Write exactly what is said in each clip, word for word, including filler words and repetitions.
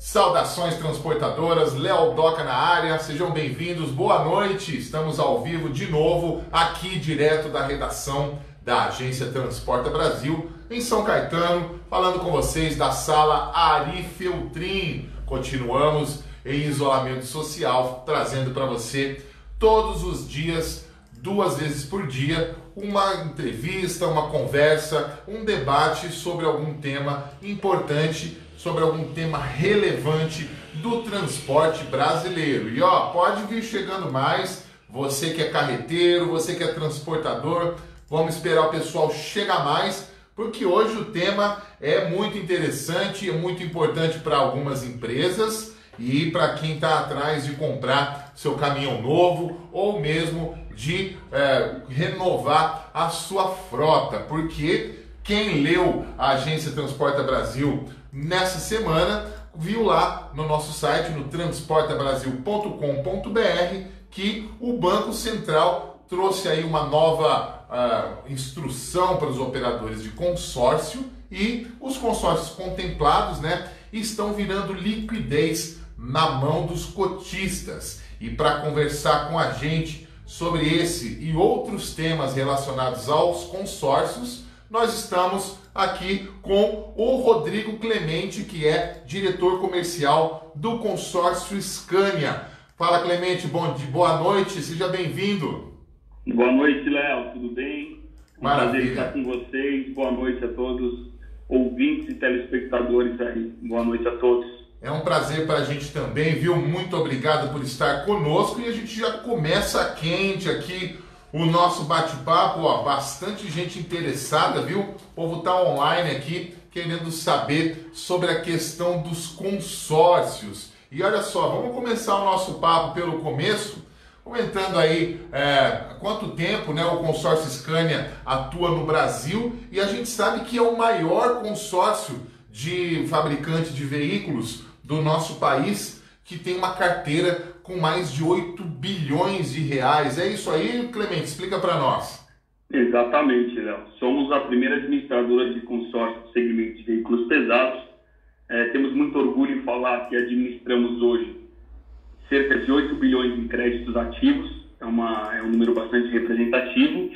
Saudações transportadoras, Léo Doca na área, sejam bem-vindos, boa noite, estamos ao vivo de novo, aqui direto da redação da Agência Transporta Brasil, em São Caetano, falando com vocês da sala Ari Feltrin. Continuamos em isolamento social, trazendo para você todos os dias, duas vezes por dia, uma entrevista, uma conversa, um debate sobre algum tema importante, sobre algum tema relevante do transporte brasileiro. E ó, pode vir chegando mais, você que é carreteiro, você que é transportador, vamos esperar o pessoal chegar mais, porque hoje o tema é muito interessante, é muito importante para algumas empresas e para quem está atrás de comprar seu caminhão novo ou mesmo de é, renovar a sua frota, porque quem leu a Agência Transporta Brasil nessa semana viu lá no nosso site, no transporta brasil ponto com ponto br, que o Banco Central trouxe aí uma nova uh, instrução para os operadores de consórcio e os consórcios contemplados, né, estão virando liquidez na mão dos cotistas. E para conversar com a gente sobre esse e outros temas relacionados aos consórcios, nós estamos aqui com o Rodrigo Clemente, que é diretor comercial do consórcio Scania. Fala, Clemente, bom dia, boa noite, seja bem-vindo. Boa noite, Léo, tudo bem? Um Maravilha. prazer estar com vocês. Boa noite a todos, ouvintes e telespectadores aí. Boa noite a todos. É um prazer para a gente também, viu? Muito obrigado por estar conosco e a gente já começa quente aqui o nosso bate-papo, ó, bastante gente interessada, viu? O povo tá online aqui querendo saber sobre a questão dos consórcios. E olha só, vamos começar o nosso papo pelo começo, comentando aí é, há quanto tempo, né, o consórcio Scania atua no Brasil, e a gente sabe que é o maior consórcio de fabricante de veículos do nosso país, que tem uma carteira com mais de oito bilhões de reais. É isso aí, Clemente? Explica para nós. Exatamente, Léo. Somos a primeira administradora de consórcio do segmento de veículos pesados. É, temos muito orgulho em falar que administramos hoje cerca de oito bilhões em créditos ativos. É, uma, é um número bastante representativo.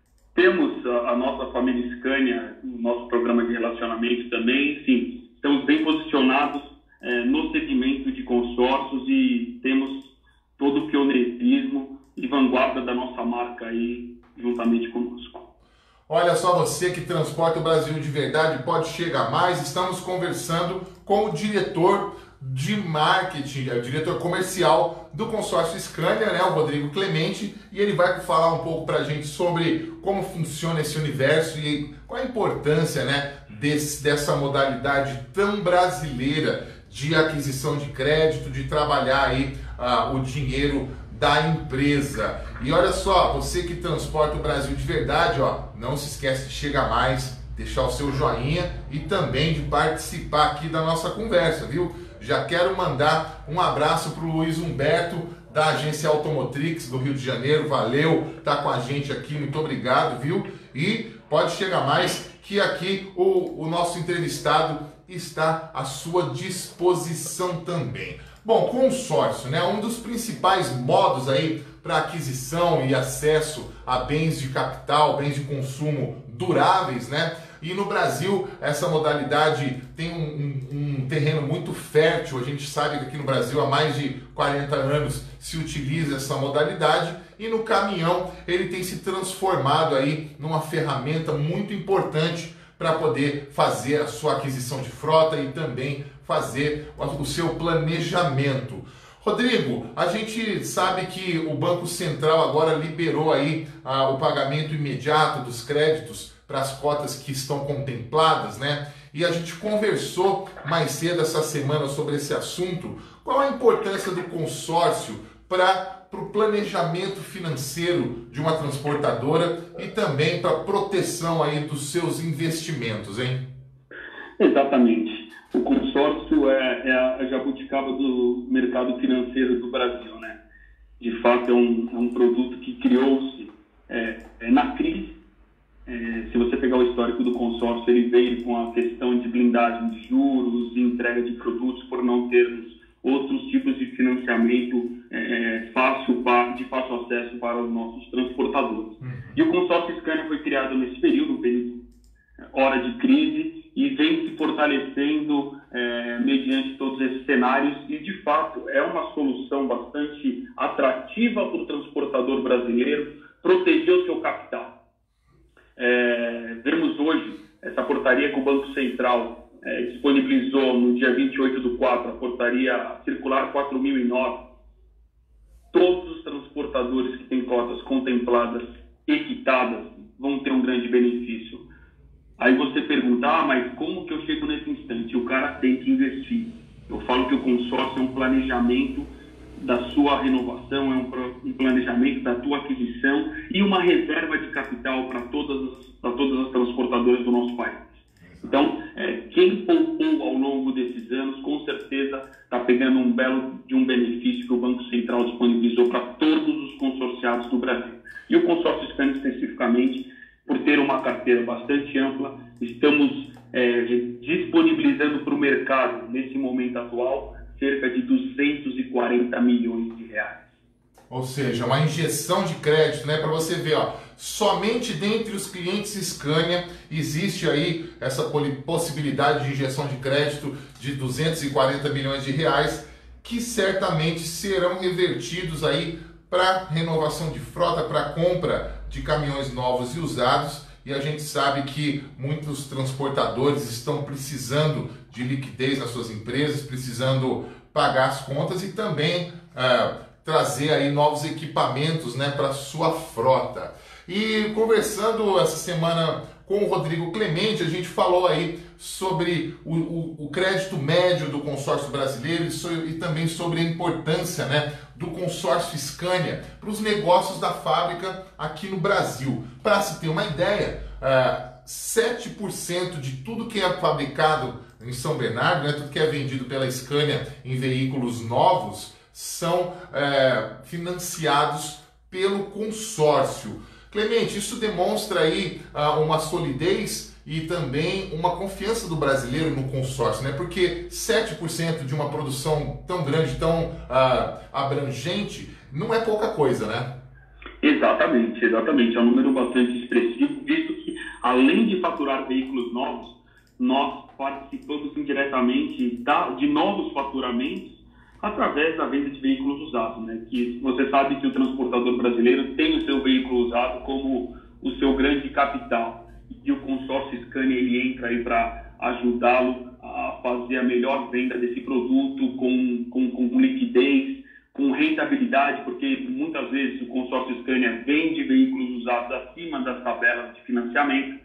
Temos a, a nossa família Scania, o nosso programa de relacionamento também. Sim, estamos bem posicionados no segmento de consórcios e temos todo o pioneirismo e vanguarda da nossa marca aí juntamente conosco. Olha só, você que transporta o Brasil de verdade, pode chegar mais. Estamos conversando com o diretor de marketing, o diretor comercial do consórcio Scania, né, o Rodrigo Clemente, e ele vai falar um pouco para a gente sobre como funciona esse universo e qual a importância, né, desse, dessa modalidade tão brasileira de aquisição de crédito, de trabalhar aí uh, o dinheiro da empresa. E olha só, você que transporta o Brasil de verdade, ó, não se esquece de chegar mais, deixar o seu joinha e também de participar aqui da nossa conversa, viu? Já quero mandar um abraço para o Luiz Humberto, da Agência Automotrix do Rio de Janeiro. Valeu, tá com a gente aqui, muito obrigado, viu? E pode chegar mais, que aqui o, o nosso entrevistado está à sua disposição também. Bom, consórcio, né? Um dos principais modos aí para aquisição e acesso a bens de capital, bens de consumo duráveis, né? E no Brasil essa modalidade tem um, um, um terreno muito fértil. A gente sabe que aqui no Brasil há mais de quarenta anos se utiliza essa modalidade e no caminhão ele tem se transformado aí numa ferramenta muito importante para poder fazer a sua aquisição de frota e também fazer o seu planejamento. Rodrigo, a gente sabe que o Banco Central agora liberou aí ah, o pagamento imediato dos créditos para as cotas que estão contempladas, né? E a gente conversou mais cedo essa semana sobre esse assunto. Qual a importância do consórcio para para o planejamento financeiro de uma transportadora e também para a proteção aí dos seus investimentos, hein? Exatamente. O consórcio é, é a jabuticaba do mercado financeiro do Brasil, né? De fato, é um, é um produto que criou-se é, é na crise É, se você pegar o histórico do consórcio, ele veio com a questão de blindagem de juros, entrega de produtos, por não termos outros tipos de financiamento é, fácil, de fácil acesso para os nossos transportadores. Uhum. E o consórcio Scania foi criado nesse período, um período hora de crise, e vem se fortalecendo é, mediante todos esses cenários, e de fato é uma solução bastante atrativa para o transportador brasileiro proteger o seu capital. É, vemos hoje essa portaria que o Banco Central é, disponibilizou no dia vinte e oito do quatro, a portaria circular quatro mil e nove. Todos os transportadores que têm cotas contempladas e quitadas vão ter um grande benefício. Aí você pergunta, ah, mas como que eu chego nesse instante? O cara tem que investir. Eu falo que o consórcio é um planejamento da sua renovação, é um planejamento da tua aquisição e uma reserva de capital para todas as, para todas as transportadoras do nosso país. Então, é, quem poupou ao longo desses anos, com certeza está pegando um belo de um benefício que o Banco Central disponibilizou para todos os consorciados do Brasil. E o consórcio Scania especificamente, por ter uma carteira bastante ampla, estamos é, disponibilizando para o mercado, nesse momento atual, cerca de duzentos e quarenta milhões de reais. Ou seja, uma injeção de crédito, né? Para você ver, ó, somente dentre os clientes Scania existe aí essa possibilidade de injeção de crédito de duzentos e quarenta milhões de reais, que certamente serão revertidos aí para renovação de frota, para compra de caminhões novos e usados. E a gente sabe que muitos transportadores estão precisando de liquidez nas suas empresas, precisando pagar as contas e também uh, trazer aí novos equipamentos, né, para sua frota. E conversando essa semana com o Rodrigo Clemente, a gente falou aí sobre o, o, o crédito médio do consórcio brasileiro e, so, e também sobre a importância, né, do consórcio Scania para os negócios da fábrica aqui no Brasil. Para se ter uma ideia, uh, sete por cento de tudo que é fabricado em São Bernardo, né, tudo que é vendido pela Scania em veículos novos, são uh, financiados pelo consórcio. Clemente, isso demonstra aí uh, uma solidez e também uma confiança do brasileiro no consórcio, né? Porque sete por cento de uma produção tão grande, tão uh, abrangente, não é pouca coisa, né? Exatamente, exatamente. É um número bastante expressivo, visto que, além de faturar veículos novos, nós participamos indiretamente da, de novos faturamentos através da venda de veículos usados, né? Que você sabe que o transportador brasileiro tem o seu veículo usado como o seu grande capital, e o consórcio Scania ele entra aí para ajudá-lo a fazer a melhor venda desse produto com, com, com liquidez, com rentabilidade, porque muitas vezes o consórcio Scania vende veículos usados acima das tabelas de financiamento,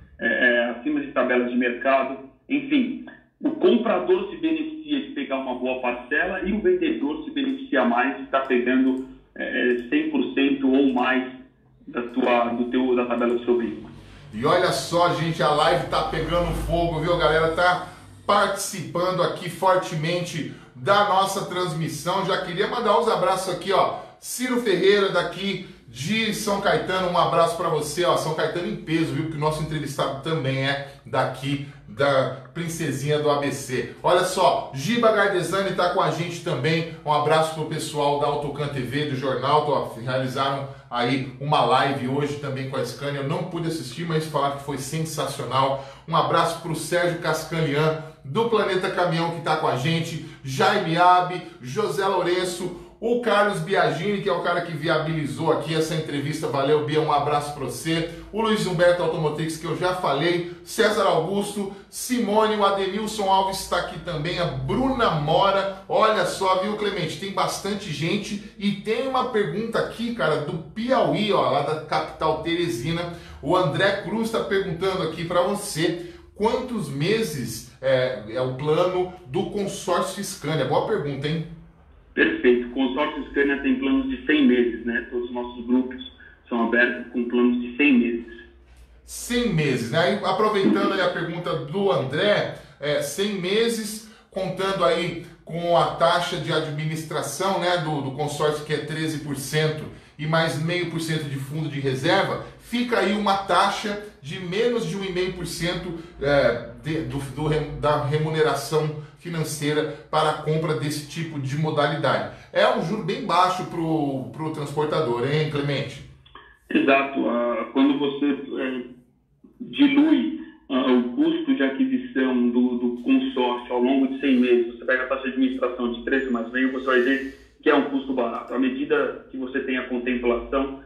é, acima de tabelas de mercado, enfim. O comprador se beneficia de pegar uma boa parcela e o vendedor se beneficia mais de estar pegando é, cem por cento ou mais da, tua, do teu, da tabela do seu veículo. E olha só, gente, a live tá pegando fogo, viu? A galera tá participando aqui fortemente da nossa transmissão. Já queria mandar uns abraços aqui, ó. Ciro Ferreira daqui de São Caetano, um abraço para você, ó, São Caetano em peso, viu? Que o nosso entrevistado também é daqui da Princesinha do A B C. Olha só, Giba Gardesani está com a gente também. Um abraço pro pessoal da Autocan T V, do jornal. Tô, realizaram aí uma live hoje também com a Scania. Eu não pude assistir, mas falaram que foi sensacional. Um abraço pro Sérgio Cascanian, do Planeta Caminhão, que está com a gente. Jaime Abe, José Lourenço, o Carlos Biagini, que é o cara que viabilizou aqui essa entrevista. Valeu, Bia, um abraço para você. O Luiz Humberto Automotrix, que eu já falei. César Augusto, Simone, o Adenilson Alves está aqui também. A Bruna Mora. Olha só, viu, Clemente? Tem bastante gente. E tem uma pergunta aqui, cara, do Piauí, ó, lá da capital Teresina. O André Cruz está perguntando aqui para você quantos meses é, é o plano do consórcio Scania. Boa pergunta, hein? Perfeito. O consórcio Scania tem planos de cem meses, né? Todos os nossos grupos são abertos com planos de cem meses. cem meses, né? Aí, aproveitando aí a pergunta do André, é, cem meses, contando aí com a taxa de administração, né, do, do consórcio, que é treze por cento. e mais meio por cento de fundo de reserva, fica aí uma taxa de menos de um vírgula cinco por cento é, de, do, do, da remuneração financeira para a compra desse tipo de modalidade. É um juro bem baixo para o transportador, hein, Clemente? Exato. Quando você é, dilui uh, o custo de aquisição do, do consórcio ao longo de cem meses, você pega a taxa de administração de treze mais meio, você vai ver que é um custo barato. À medida que você tem a contemplação,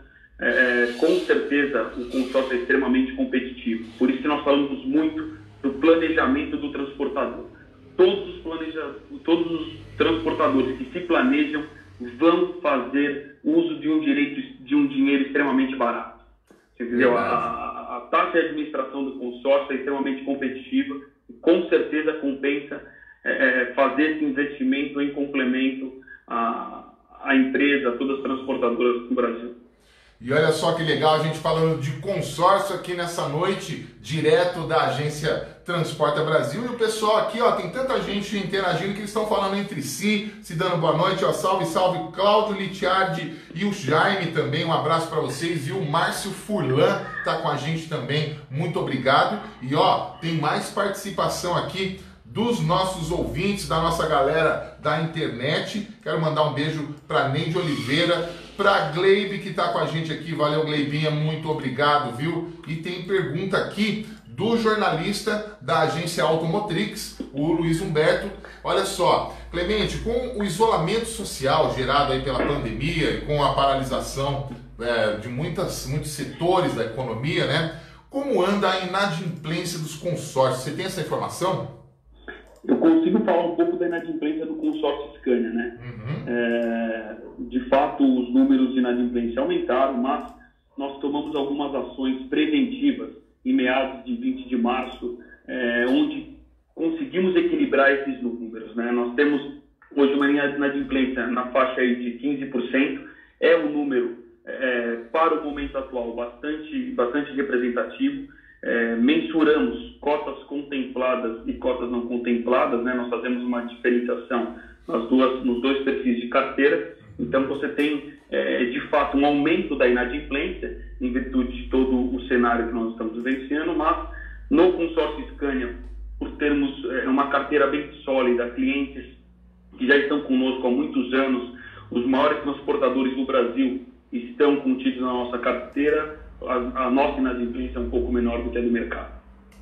é, com certeza o consórcio é extremamente competitivo. Por isso que nós falamos muito do planejamento do transportador. Todos os, planeja... Todos os transportadores que se planejam vão fazer uso de um direito, de um dinheiro extremamente barato. Você entendeu? A, a, a taxa de administração do consórcio é extremamente competitiva e com certeza compensa é, fazer esse investimento em complemento à, à empresa, a todas as transportadoras do Brasil. E olha só que legal, a gente falando de consórcio aqui nessa noite, direto da agência Transporta Brasil. E o pessoal aqui, ó, tem tanta gente interagindo que eles estão falando entre si, se dando boa noite, ó, salve, salve, Cláudio Litiardi e o Jaime também, um abraço para vocês. E o Márcio Furlan tá com a gente também, muito obrigado. E ó, tem mais participação aqui dos nossos ouvintes, da nossa galera da internet. Quero mandar um beijo para Neide Oliveira, para Gleibe que está com a gente aqui. Valeu, Gleibinha, muito obrigado, viu? E tem pergunta aqui do jornalista da agência Automotrix, o Luiz Humberto. Olha só, Clemente, com o isolamento social gerado aí pela pandemia e com a paralisação é, de muitas, muitos setores da economia, né? Como anda a inadimplência dos consórcios? Você tem essa informação? Eu consigo falar um pouco da inadimplência do consórcio Scania, né? Uhum. É, de fato, os números de inadimplência aumentaram, mas nós tomamos algumas ações preventivas em meados de vinte de março, é, onde conseguimos equilibrar esses números, né? Nós temos hoje uma inadimplência na faixa aí de quinze por cento, é um número, é, para o momento atual, bastante, bastante representativo. É, mensuramos cotas contempladas e cotas não contempladas, né? Nós fazemos uma diferenciação nas duas, nos dois perfis de carteira. Então você tem é, de fato um aumento da inadimplência em virtude de todo o cenário que nós estamos vivenciando, mas no consórcio Scania, por termos é, uma carteira bem sólida, clientes que já estão conosco há muitos anos, os maiores transportadores do Brasil estão contidos na nossa carteira. A, a nossa inadimplência é um pouco menor do que a do mercado.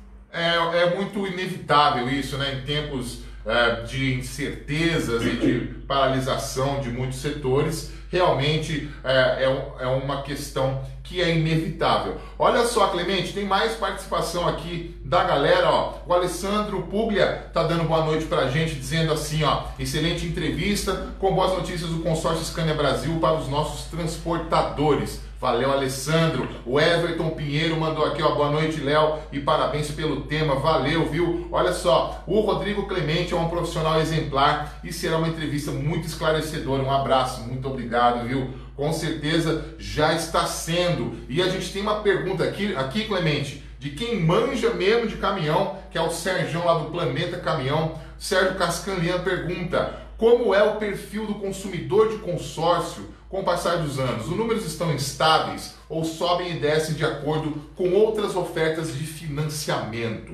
É, é muito inevitável isso, né? Em tempos é, de incertezas e de paralisação de muitos setores, realmente é, é, é uma questão que é inevitável. Olha só, Clemente, tem mais participação aqui da galera, ó. O Alessandro Puglia tá dando boa noite pra gente, dizendo assim, ó, excelente entrevista, com boas notícias do consórcio Scania Brasil para os nossos transportadores. Valeu, Alessandro. O Everton Pinheiro mandou aqui, ó, boa noite, Léo, e parabéns pelo tema. Valeu, viu? Olha só, o Rodrigo Clemente é um profissional exemplar e será uma entrevista muito esclarecedora. Um abraço, muito obrigado, viu? Com certeza já está sendo. E a gente tem uma pergunta aqui, aqui, Clemente, de quem manja mesmo de caminhão, que é o Sérgio lá do Planeta Caminhão. Sérgio Cascanlian pergunta: como é o perfil do consumidor de consórcio com o passar dos anos? Os números estão instáveis ou sobem e descem de acordo com outras ofertas de financiamento?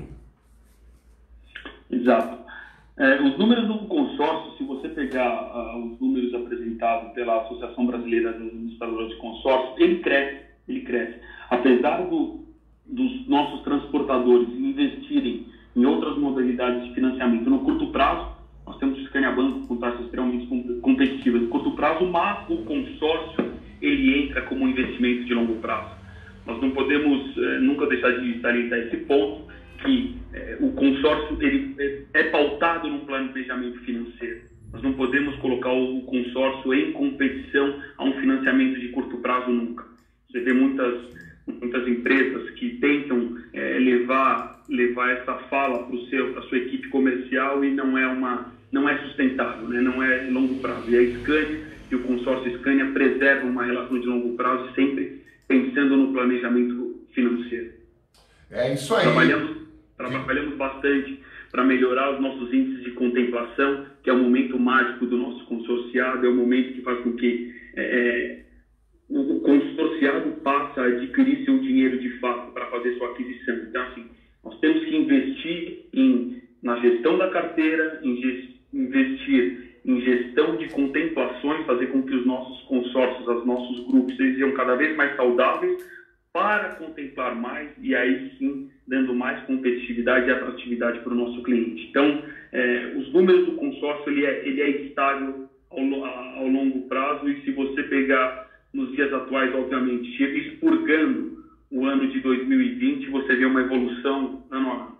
Exato. É, os números do consórcio, se você pegar uh, os números apresentados pela Associação Brasileira dos Administradores de Consórcio, ele cresce, ele cresce. Apesar do, dos nossos transportadores investirem em outras modalidades de financiamento no curto prazo, nós temos o Scania Banco com taxas extremamente competitivas no curto prazo, mas o consórcio ele entra como um investimento de longo prazo. Nós não podemos eh, nunca deixar de salientar esse ponto, que eh, o consórcio ele é, é pautado num planejamento financeiro. Nós não podemos colocar o consórcio em competição a um financiamento de curto prazo nunca. Você vê muitas, muitas empresas que tentam eh, levar, levar essa fala para a sua equipe comercial e não é uma não é sustentável, né? Não é longo prazo. E a Scania e o consórcio Scania preservam uma relação de longo prazo, sempre pensando no planejamento financeiro. É isso aí. Trabalhamos, trabalhamos bastante para melhorar os nossos índices de contemplação, que é o momento mágico do nosso consorciado, é o momento que faz com que é, o consorciado passa a adquirir seu dinheiro de fato para fazer sua aquisição. Então, assim, nós temos que investir em, na gestão da carteira, em gest, investir em gestão de contemplações, fazer com que os nossos consórcios, os nossos grupos, sejam cada vez mais saudáveis para contemplar mais e aí sim dando mais competitividade e atratividade para o nosso cliente. Então, é, os números do consórcio ele é, ele é estável ao, ao longo prazo e se você pegar nos dias atuais, obviamente, expurgando o ano de dois mil e vinte, você vê uma evolução ano a ano.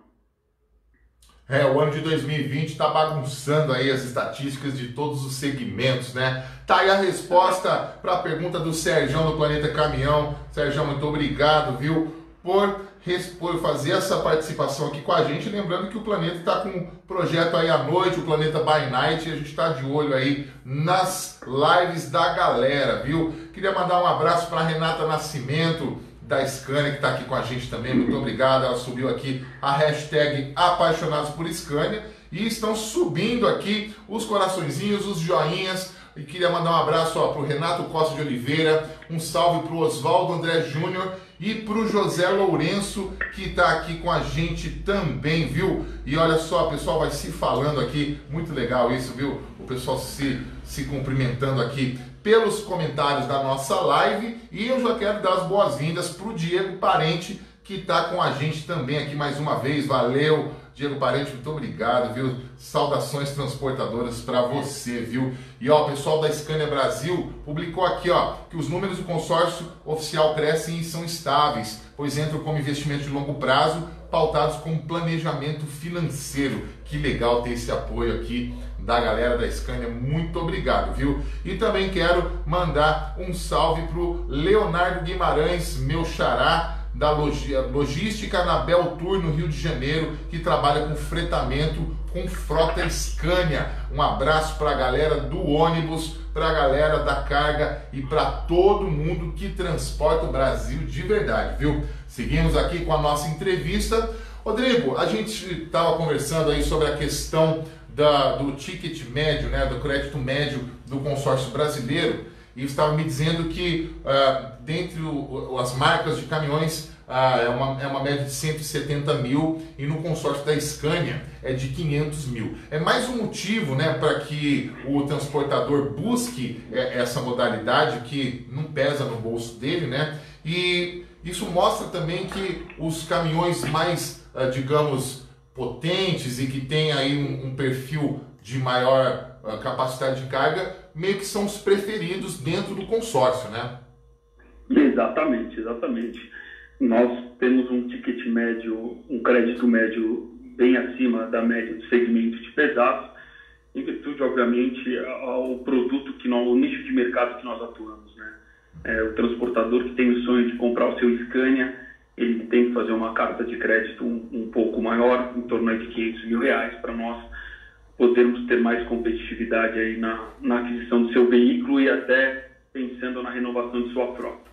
É, o ano de dois mil e vinte está bagunçando aí as estatísticas de todos os segmentos, né? Tá aí a resposta para a pergunta do Sérgio do Planeta Caminhão. Sérgio, muito obrigado, viu, por, por fazer essa participação aqui com a gente. Lembrando que o Planeta está com um projeto aí à noite, o Planeta by Night, e a gente está de olho aí nas lives da galera, viu? Queria mandar um abraço para Renata Nascimento, da Scania, que está aqui com a gente também, muito obrigado. Ela subiu aqui a hashtag Apaixonados por Scania e estão subindo aqui os coraçõezinhos, os joinhas. E queria mandar um abraço para o Renato Costa de Oliveira, um salve para o Oswaldo André Júnior e para o José Lourenço, que está aqui com a gente também, viu? E olha só, o pessoal vai se falando aqui, muito legal isso, viu? O pessoal se, se cumprimentando aqui pelos comentários da nossa live. E eu já quero dar as boas-vindas para o Diego Parente, que está com a gente também aqui mais uma vez. Valeu, Diego Parente, muito obrigado, viu? Saudações transportadoras para você, viu? E ó, o pessoal da Scania Brasil publicou aqui, ó, que os números do consórcio oficial crescem e são estáveis, pois entram como investimento de longo prazo, pautados com planejamento financeiro. Que legal ter esse apoio aqui da galera da Scania, muito obrigado, viu? E também quero mandar um salve pro Leonardo Guimarães, meu xará, da logística na Beltour, no Rio de Janeiro, que trabalha com fretamento com frota Scania. Um abraço para a galera do ônibus, para a galera da carga e para todo mundo que transporta o Brasil de verdade, viu? Seguimos aqui com a nossa entrevista. Rodrigo, a gente estava conversando aí sobre a questão da, do ticket médio, né, do crédito médio do consórcio brasileiro, e estava me dizendo que uh, dentre o, as marcas de caminhões uh, é, uma, é uma média de cento e setenta mil e no consórcio da Scania é de quinhentos mil. É mais um motivo, né, para que o transportador busque é, essa modalidade que não pesa no bolso dele, né? E isso mostra também que os caminhões mais, uh, digamos, potentes e que têm aí um, um perfil de maior uh, capacidade de carga, meio que são os preferidos dentro do consórcio, né? Exatamente, exatamente. Nós temos um ticket médio, um crédito médio bem acima da média do segmento de pesados, em virtude, obviamente, ao produto que nós, o nicho de mercado que nós atuamos, né? É, o transportador que tem o sonho de comprar o seu Scania, ele tem que fazer uma carta de crédito um, um pouco maior, em torno de quinhentos mil reais, para nós podermos ter mais competitividade aí na, na aquisição do seu veículo e até pensando na renovação de sua frota.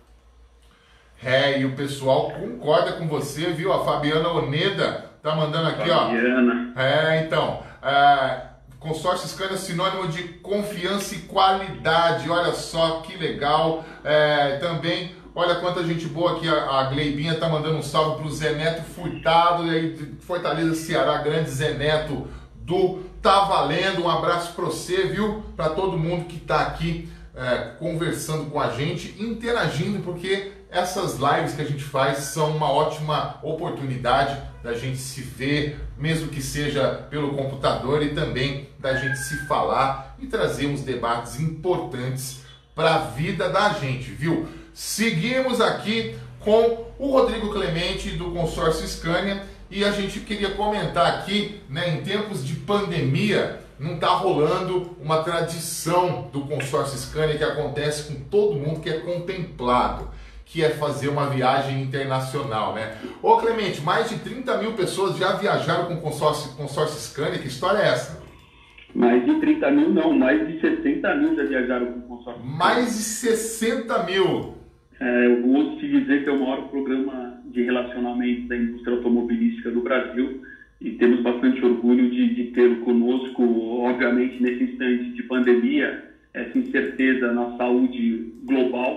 É, e o pessoal concorda com você, viu? A Fabiana Oneda tá mandando aqui, Fabiana. ó. É, então, é, consórcio Scania sinônimo de confiança e qualidade. Olha só que legal. É, também, olha quanta gente boa aqui. A, a Gleibinha tá mandando um salve pro Zé Neto Furtado, e aí de Fortaleza, Ceará, grande Zé Neto do Tá Valendo. Um abraço para você, viu? Para todo mundo que está aqui é, conversando com a gente, interagindo, porque essas lives que a gente faz são uma ótima oportunidade da gente se ver, mesmo que seja pelo computador, e também da gente se falar e trazer uns debates importantes para a vida da gente, viu? Seguimos aqui com o Rodrigo Clemente do consórcio Scania. E a gente queria comentar aqui, né, em tempos de pandemia, não está rolando uma tradição do consórcio Scania que acontece com todo mundo que é contemplado, que é fazer uma viagem internacional, né? Ô Clemente, mais de trinta mil pessoas já viajaram com o consórcio, consórcio Scania, que história é essa? Mais de trinta mil não, mais de sessenta mil já viajaram com o consórcio Scania. Mais de sessenta mil! É, eu vou te dizer que é o maior programa de relacionamento da indústria automobilística do Brasil e temos bastante orgulho de, de tê-lo conosco, obviamente nesse instante de pandemia, essa incerteza na saúde global,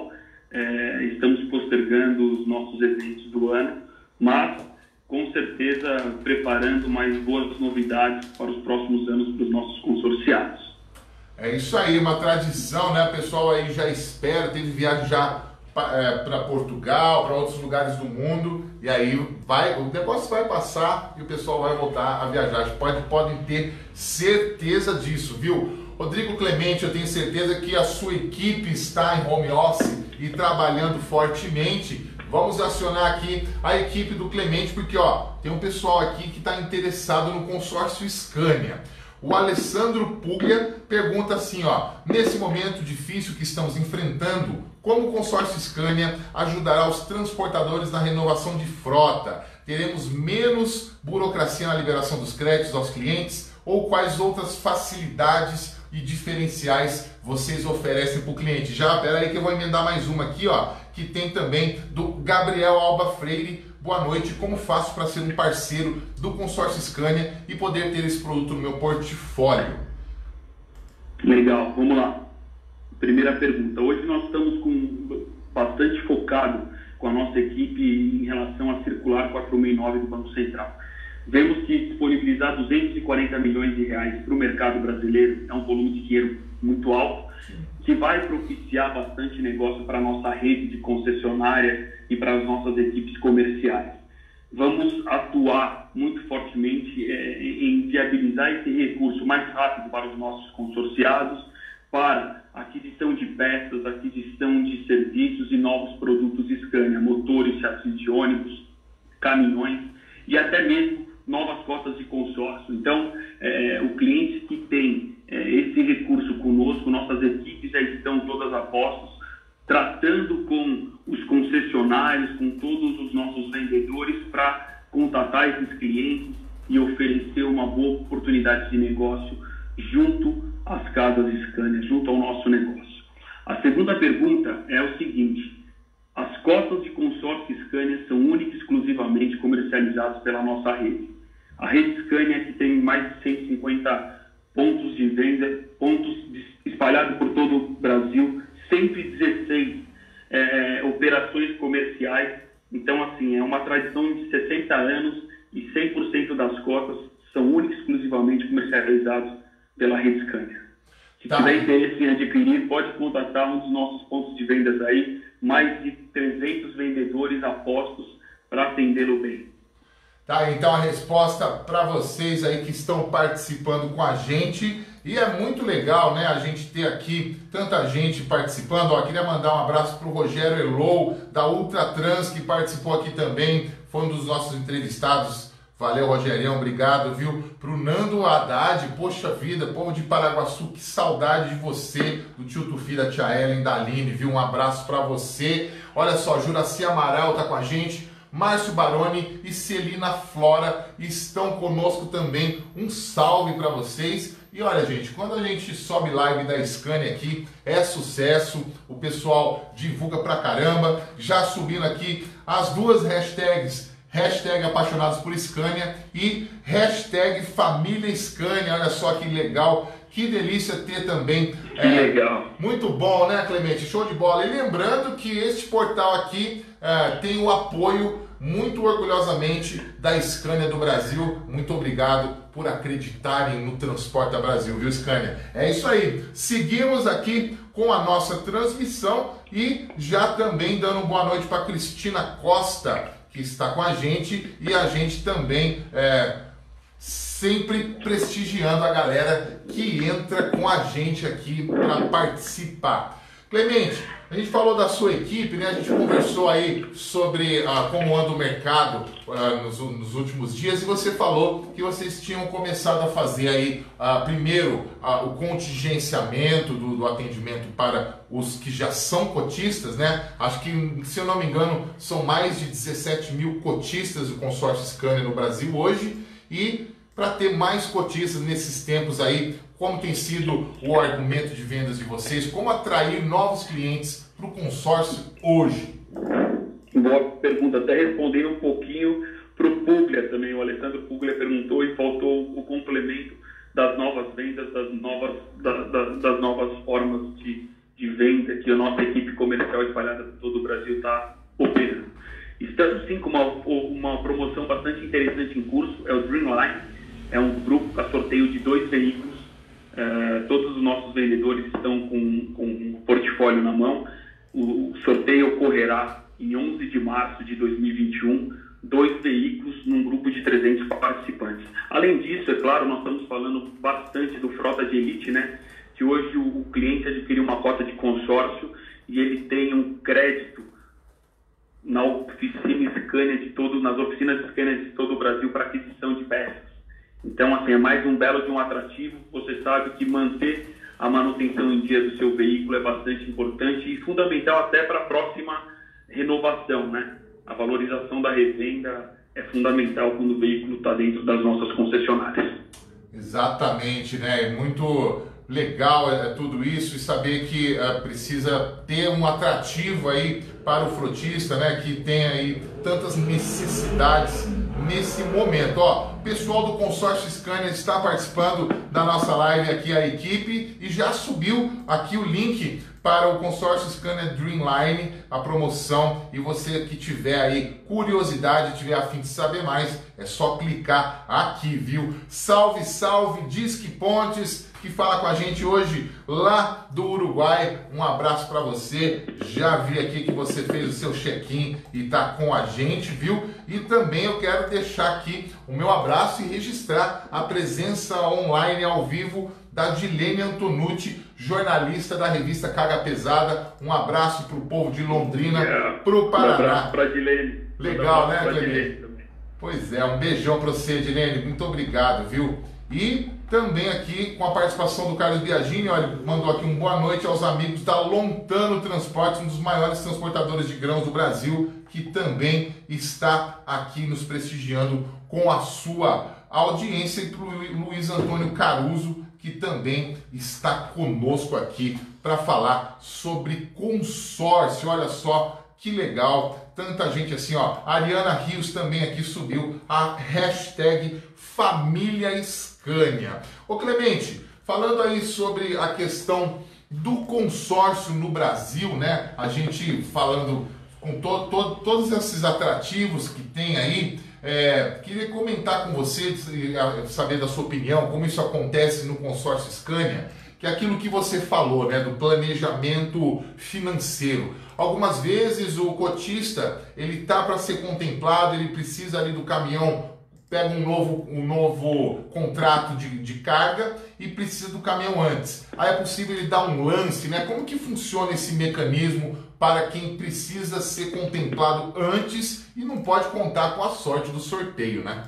é, estamos postergando os nossos eventos do ano, mas com certeza preparando mais boas novidades para os próximos anos para os nossos consorciados. É isso aí, uma tradição, né? O pessoal aí já espera, teve viagem já é, para Portugal, para outros lugares do mundo, e aí vai, o negócio vai passar e o pessoal vai voltar a viajar. Pode, podem ter certeza disso, viu? Rodrigo Clemente, eu tenho certeza que a sua equipe está em home office e trabalhando fortemente. Vamos acionar aqui a equipe do Clemente, porque ó, tem um pessoal aqui que está interessado no consórcio Scania. O Alessandro Puglia pergunta assim, ó, nesse momento difícil que estamos enfrentando, como o consórcio Scania ajudará os transportadores na renovação de frota? Teremos menos burocracia na liberação dos créditos aos clientes? Ou quais outras facilidades e diferenciais vocês oferecem para o cliente? Já, pera aí que eu vou emendar mais uma aqui, ó, que tem também do Gabriel Alba Freire. Boa noite, como faço para ser um parceiro do consórcio Scania e poder ter esse produto no meu portfólio? Legal, vamos lá. Primeira pergunta. Hoje nós estamos com, bastante focado com a nossa equipe em relação à Circular quatrocentos e sessenta e nove do Banco Central. Vemos que disponibilizar duzentos e quarenta milhões de reais para o mercado brasileiro é um volume de dinheiro muito alto, que vai propiciar bastante negócio para a nossa rede de concessionária e para as nossas equipes comerciais. Vamos atuar muito fortemente é, em viabilizar esse recurso mais rápido para os nossos consorciados, para aquisição de peças, aquisição de serviços e novos produtos Scania, motores, chassis de ônibus, caminhões e até mesmo novas cotas de consórcio. Então, é, o cliente que tem é, esse recurso conosco, nossas equipes já estão todas a postos, tratando com os concessionários, com todos os nossos vendedores para contatar esses clientes e oferecer uma boa oportunidade de negócio junto às casas Scania, junto ao nosso negócio. A segunda pergunta é o seguinte: as cotas de consórcio Scania são única e exclusivamente comercializadas pela nossa rede. A rede Scania, que tem mais de cento e cinquenta pontos de venda, pontos espalhados por todo o Brasil, cento e dezesseis é, operações comerciais. Então, assim, é uma tradição de sessenta anos e cem por cento das cotas são única e exclusivamente comercializadas pela rede Scania. Se Tá. tiver interesse em adquirir, pode contatar um dos nossos pontos de vendas aí, mais de trezentos vendedores apostos para atendê-lo bem. Tá, então a resposta para vocês aí que estão participando com a gente. E é muito legal, né, a gente ter aqui tanta gente participando. Ó, queria mandar um abraço para o Rogério Elou, da Ultratrans, que participou aqui também, foi um dos nossos entrevistados. Valeu, Rogerião, obrigado, viu? Pro Nando Haddad, poxa vida, povo de Paraguaçu, que saudade de você, do tio Tufi, da tia Ellen, da Aline, viu? Um abraço para você. Olha só, Juraci Amaral tá com a gente, Márcio Baroni e Celina Flora estão conosco também. Um salve para vocês. E olha, gente, quando a gente sobe live da Scania aqui, é sucesso, o pessoal divulga pra caramba. Já subindo aqui as duas hashtags, hashtag apaixonados por Scania e hashtag família Scania. Olha só que legal, que delícia ter também. Que é, legal. Muito bom, né, Clemente? Show de bola. E lembrando que este portal aqui é, tem o apoio, muito orgulhosamente, da Scania do Brasil. Muito obrigado por acreditarem no Transporta Brasil, viu, Scania? É isso aí. Seguimos aqui com a nossa transmissão e já também dando boa noite para Cristina Costa, que está com a gente, e a gente também é, sempre prestigiando a galera que entra com a gente aqui para participar. Clemente, a gente falou da sua equipe, né? A gente conversou aí sobre ah, como anda o mercado ah, nos, nos últimos dias, e você falou que vocês tinham começado a fazer aí ah, primeiro ah, o contingenciamento do, do atendimento para os que já são cotistas, né? Acho que, se eu não me engano, são mais de dezessete mil cotistas do consórcio Scania no Brasil hoje, e para ter mais cotistas nesses tempos aí, como tem sido o argumento de vendas de vocês? Como atrair novos clientes para o consórcio hoje? Boa pergunta. Até respondendo um pouquinho para o Puglia também. O Alessandro Puglia perguntou e faltou o complemento das novas vendas, das novas, da, da, das novas formas de, de venda que que a nossa equipe comercial espalhada por todo o Brasil está operando. Estamos sim com uma, uma promoção bastante interessante em curso, é o Dreamline, é um grupo para sorteio de dois veículos. Uh, todos os nossos vendedores estão com, com um portfólio na mão. O, o sorteio ocorrerá em onze de março de dois mil e vinte e um, dois veículos num grupo de trezentos participantes. Além disso, é claro, nós estamos falando bastante do Frota de Elite, né? Que hoje o, o cliente adquire uma cota de consórcio e ele tem um crédito na oficina Scania de todo, nas oficinas Scania de todo o Brasil para aquisição de peças. Então, assim, é mais um belo de um atrativo. Você sabe que manter a manutenção em dia do seu veículo é bastante importante e fundamental até para a próxima renovação, né? A valorização da revenda é fundamental quando o veículo está dentro das nossas concessionárias. Exatamente, né? É muito legal é, tudo isso e saber que é, precisa ter um atrativo aí para o frotista, né? Que tem aí tantas necessidades nesse momento. Ó, o pessoal do consórcio Scania está participando da nossa live aqui, a equipe, e já subiu aqui o link para o consórcio Scania Dreamline, a promoção, e você que tiver aí curiosidade, tiver a fim de saber mais, é só clicar aqui, viu? Salve, salve, Disque Pontes, que fala com a gente hoje lá do Uruguai. Um abraço para você. Já vi aqui que você fez o seu check-in e tá com a gente, viu? E também eu quero deixar aqui o meu abraço e registrar a presença online ao vivo da Dilene Antonucci, jornalista da revista Carga Pesada. Um abraço para o povo de Londrina, yeah. pro Paraná. Um abraço para a Dilene. Legal, né, Dilene? Pois é, um beijão para você, Dilene. Muito obrigado, viu? E também aqui com a participação do Carlos Biagini, olha, mandou aqui um boa noite aos amigos da Lontano Transportes, um dos maiores transportadores de grãos do Brasil, que também está aqui nos prestigiando com a sua audiência, e para o Luiz Antônio Caruso, que também está conosco aqui para falar sobre consórcio. Olha só que legal, tanta gente assim, ó. A Ariana Rios também aqui subiu a hashtag Família Scania. Ô Clemente, falando aí sobre a questão do consórcio no Brasil, né? A gente falando com to, to, todos esses atrativos que tem aí, é, queria comentar com você, saber da sua opinião, como isso acontece no consórcio Scania, que é aquilo que você falou, né, do planejamento financeiro. Algumas vezes o cotista, ele tá para ser contemplado, ele precisa ali do caminhão, pega um novo, um novo contrato de, de carga e precisa do caminhão antes. Aí é possível ele dar um lance, né? Como que funciona esse mecanismo para quem precisa ser contemplado antes e não pode contar com a sorte do sorteio, né?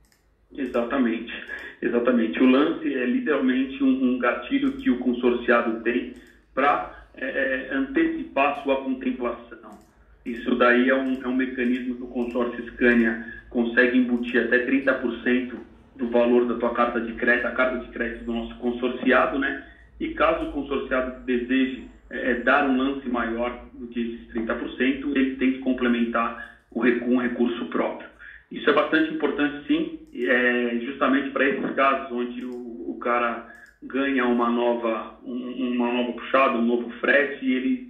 Exatamente, exatamente. O lance é literalmente um, um gatilho que o consorciado tem para é, antecipar sua contemplação. Isso daí é um, é um mecanismo que o consórcio Scania consegue embutir até trinta por cento do valor da tua carta de crédito, a carta de crédito do nosso consorciado, né? E caso o consorciado deseje é, dar um lance maior do que esses trinta por cento, ele tem que complementar o com um recurso próprio. Isso é bastante importante, sim, é, justamente para esses casos onde o, o cara ganha uma nova, um, uma nova puxada, um novo frete e ele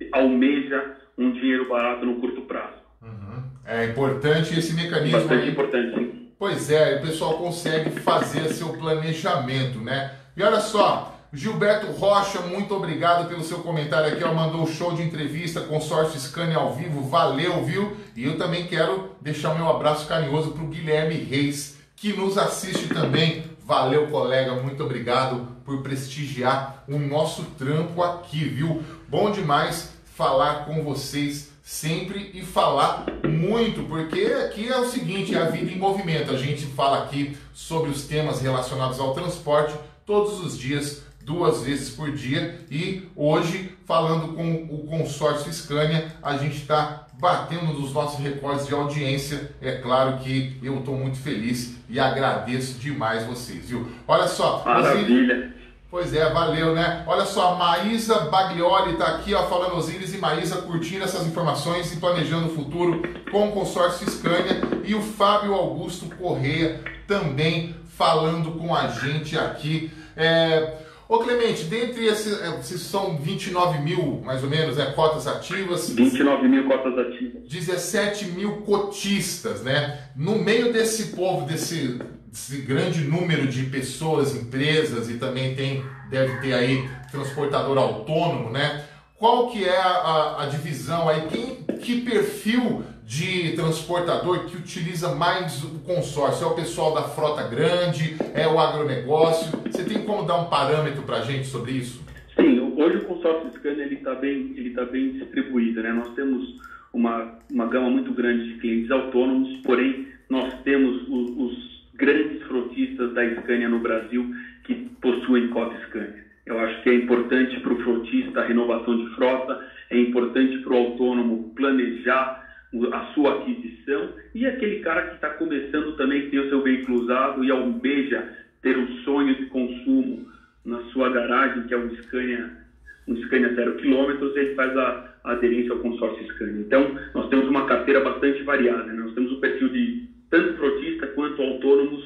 almeja um dinheiro barato no curto prazo. Uhum. É importante esse mecanismo. Bastante aí. importante, sim. Pois é, o pessoal consegue fazer seu planejamento, né? E olha só, Gilberto Rocha, muito obrigado pelo seu comentário aqui, ó, mandou um show de entrevista, consórcio Scania ao vivo, valeu, viu? E eu também quero deixar o meu abraço carinhoso para o Guilherme Reis, que nos assiste também. Valeu, colega, muito obrigado por prestigiar o nosso trampo aqui, viu? Bom demais falar com vocês sempre e falar muito, porque aqui é o seguinte, é a vida em movimento. A gente fala aqui sobre os temas relacionados ao transporte todos os dias, duas vezes por dia, e hoje, falando com o consórcio Scania, a gente está batendo nos nossos recordes de audiência. É claro que eu estou muito feliz e agradeço demais vocês, viu? Olha só, maravilha. Você... Pois é, valeu, né? Olha só, a Maísa Baglioli tá aqui, ó, falando Osíris e Maísa curtindo essas informações e planejando o futuro com o consórcio Scania, e o Fábio Augusto Correia também falando com a gente aqui. É... Ô Clemente, dentre esses, esses são vinte e nove mil, mais ou menos, né, cotas ativas. vinte e nove mil cotas ativas. dezessete mil cotistas, né? No meio desse povo, desse, desse grande número de pessoas, empresas, e também tem, deve ter aí transportador autônomo, né? Qual que é a, a, a divisão aí? Quem, que perfil de transportador que utiliza mais o consórcio? É o pessoal da frota grande? É o agronegócio? Você tem como dar um parâmetro para a gente sobre isso? Sim, hoje o consórcio Scania está bem, ele tá bem distribuído, né? Nós temos uma, uma gama muito grande de clientes autônomos, porém nós temos os, os grandes frotistas da Scania no Brasil que possuem cota Scania. Eu acho que é importante para o frotista a renovação de frota, é importante para o autônomo planejar a sua aquisição, e aquele cara que está começando também, que tem o seu veículo usado e almeja ter um sonho de consumo na sua garagem, que é um Scania, um Scania zero quilômetros, ele faz a, a aderência ao consórcio Scania. Então, nós temos uma carteira bastante variada, né? Nós temos um perfil de tanto frotista quanto autônomos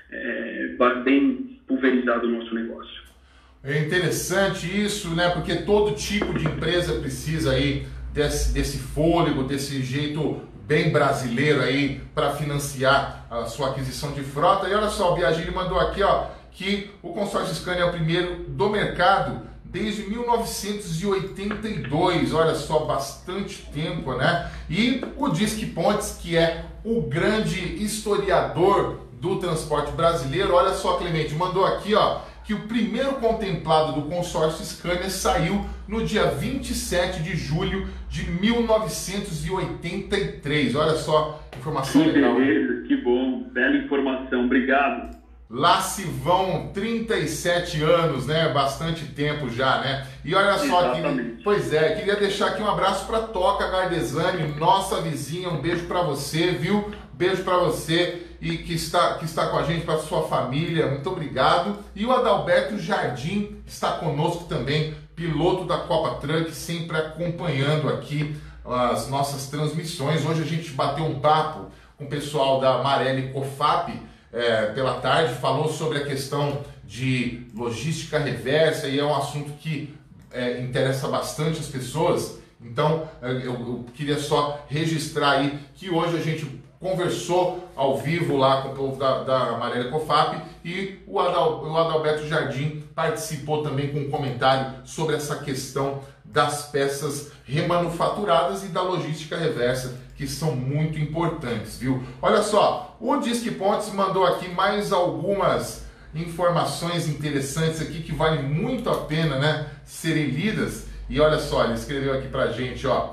é, bem pulverizado no nosso negócio. É interessante isso, né? Porque todo tipo de empresa precisa aí desse, desse fôlego, desse jeito bem brasileiro aí para financiar a sua aquisição de frota. E olha só, o Biagini mandou aqui, ó, que o consórcio Scania é o primeiro do mercado desde mil novecentos e oitenta e dois, olha só, bastante tempo, né? E o Disque Pontes, que é o grande historiador do transporte brasileiro, olha só, Clemente, mandou aqui, ó, que o primeiro contemplado do consórcio Scania saiu no dia vinte e sete de julho de mil novecentos e oitenta e três. Olha só, informação que legal. Beleza, que bom, bela informação, obrigado. Lá se vão trinta e sete anos, né? Bastante tempo já, né? E olha só, que, pois é, queria deixar aqui um abraço para Toca Gardesani, nossa vizinha, um beijo para você, viu? Beijo para você e que está, que está com a gente, para sua família, muito obrigado. E o Adalberto Jardim está conosco também, piloto da Copa Truck, sempre acompanhando aqui as nossas transmissões. Hoje a gente bateu um papo com o pessoal da Marelli Cofap é, pela tarde, falou sobre a questão de logística reversa, e é um assunto que é, interessa bastante as pessoas. Então eu, eu queria só registrar aí que hoje a gente conversou ao vivo lá com o povo da, da Marelli Cofap, e o, Adal, o Adalberto Jardim participou também com um comentário sobre essa questão das peças remanufaturadas e da logística reversa, que são muito importantes, viu? Olha só, o Disque Pontes mandou aqui mais algumas informações interessantes aqui que vale muito a pena, né, serem lidas. E olha só, ele escreveu aqui pra gente, ó.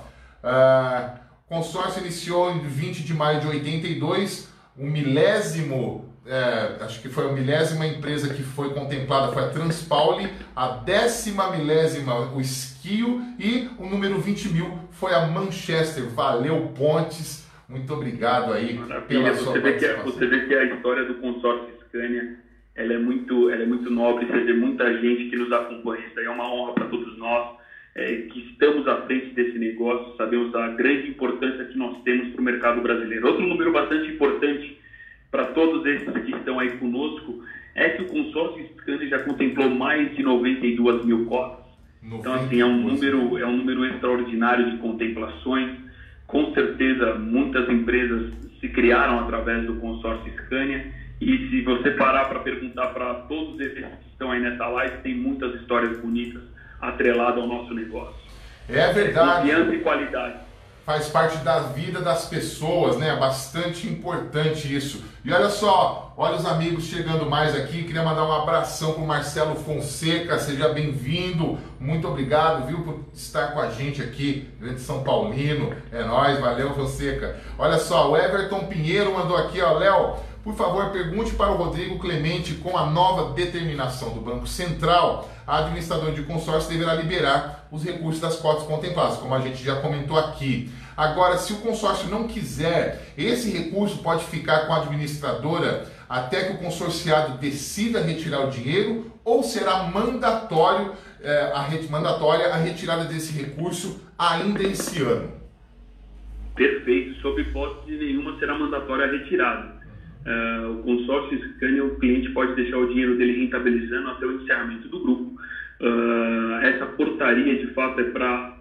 Uh, O consórcio iniciou em vinte de maio de oitenta e dois, o milésimo, é, acho que foi a milésima empresa que foi contemplada, foi a Transpauli, a décima milésima o Esquio, e o número vinte mil foi a Manchester. Valeu, Pontes, muito obrigado aí. Maravilha. Pela sua você, vê que é, você vê que a história do consórcio Scania, ela é muito, ela é muito nobre, você vê muita gente que nos acompanha, isso aí é uma honra para todos nós. É, que estamos à frente desse negócio, sabemos da grande importância que nós temos para o mercado brasileiro. Outro número bastante importante para todos esses que estão aí conosco é que o consórcio Scania já contemplou mais de noventa e duas mil cotas. Então, assim, é um número, é um número extraordinário de contemplações. Com certeza, muitas empresas se criaram através do consórcio Scania, e se você parar para perguntar para todos esses que estão aí nessa live, tem muitas histórias bonitas atrelado ao nosso negócio. É verdade. É confiança e qualidade. Faz parte da vida das pessoas, né? Bastante importante isso. E olha só, olha os amigos chegando mais aqui. Queria mandar um abração para o Marcelo Fonseca. Seja bem-vindo. Muito obrigado, viu, por estar com a gente aqui, grande São Paulino. É nóis, valeu, Fonseca. Olha só, o Everton Pinheiro mandou aqui, ó, Léo, por favor, pergunte para o Rodrigo Clemente, com a nova determinação do Banco Central, a administradora de consórcio deverá liberar os recursos das cotas contempladas, como a gente já comentou aqui. Agora, se o consórcio não quiser, esse recurso pode ficar com a administradora até que o consorciado decida retirar o dinheiro, ou será mandatório, é, a, mandatória a retirada desse recurso ainda esse ano? Perfeito, sob hipótese nenhuma será mandatória a retirada. Uh, o consórcio Scania, o cliente pode deixar o dinheiro dele rentabilizando até o encerramento do grupo. Uh, essa portaria, de fato, é para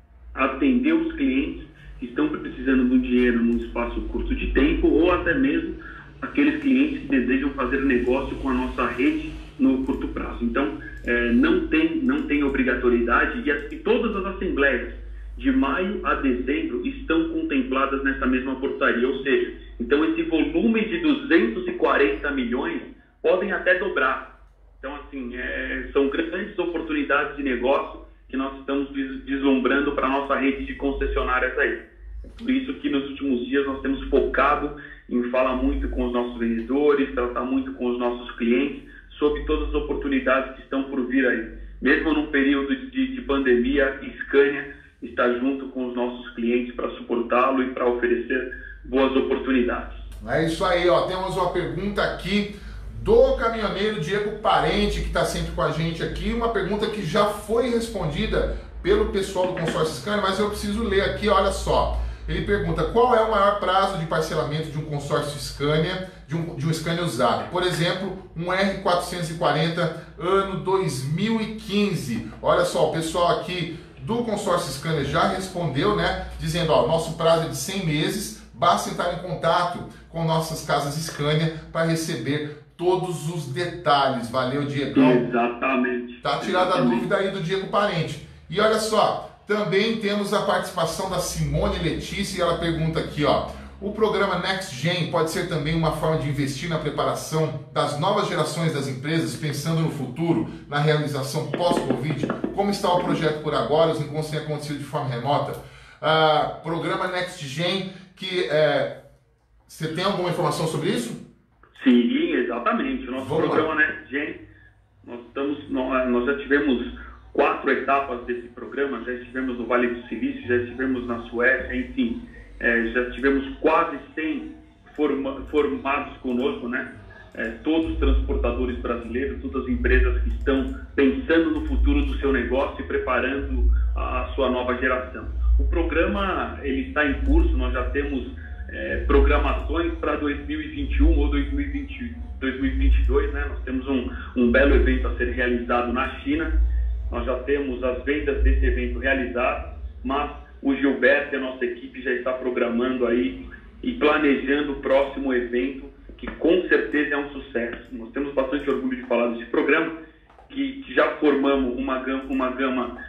atender os clientes que estão precisando do dinheiro num espaço curto de tempo, ou até mesmo aqueles clientes que desejam fazer negócio com a nossa rede no curto prazo. Então, é, não tem, não tem obrigatoriedade, e, as, e todas as assembleias de maio a dezembro estão contempladas nessa mesma portaria, ou seja, então esse volume de duzentos e quarenta milhões podem até dobrar. Então, assim, é, são grandes oportunidades de negócio que nós estamos vislumbrando para a nossa rede de concessionárias aí. É por isso que nos últimos dias nós temos focado em falar muito com os nossos vendedores, tratar muito com os nossos clientes sobre todas as oportunidades que estão por vir aí. Mesmo num período de, de pandemia, Scania está junto com os nossos clientes para suportá-lo e para oferecer boas oportunidades. É isso aí, ó. Temos uma pergunta aqui do caminhoneiro Diego Parente, que está sempre com a gente aqui, uma pergunta que já foi respondida pelo pessoal do consórcio Scania, mas eu preciso ler aqui, olha só. Ele pergunta: qual é o maior prazo de parcelamento de um consórcio Scania, de um, de um Scania usado? Por exemplo, um R quatrocentos e quarenta ano dois mil e quinze. Olha só, o pessoal aqui do consórcio Scania já respondeu, né? Dizendo, ó, nosso prazo é de cem meses, basta entrar em contato com nossas casas Scania para receber todos os detalhes. Valeu, Diegão. Exatamente. Tá tirada a dúvida aí do Diego Parente. E olha só, também temos a participação da Simone Letícia, e ela pergunta aqui, ó: o programa Next Gen pode ser também uma forma de investir na preparação das novas gerações das empresas, pensando no futuro, na realização pós-Covid? Como está o projeto por agora? Os encontros têm acontecido de forma remota. Uh, programa Next Gen, que é... você tem alguma informação sobre isso? Sim, exatamente. O nosso Vamos programa lá. Next Gen, nós, estamos, nós já tivemos quatro etapas desse programa, já estivemos no Vale do Silício, já estivemos na Suécia, enfim, é, já tivemos quase cem forma, formados conosco, né? É, todos os transportadores brasileiros, todas as empresas que estão pensando no futuro do seu negócio e preparando a sua nova geração. O programa ele está em curso, nós já temos é, programações para dois mil e vinte e um ou dois mil e vinte, dois mil e vinte e dois, né? Nós temos um, um belo evento a ser realizado na China, nós já temos as vendas desse evento realizadas, mas o Gilberto e a nossa equipe já está programando aí e planejando o próximo evento, que com certeza é um sucesso. Nós temos bastante orgulho de falar desse programa, que, que já formamos uma gama, uma gama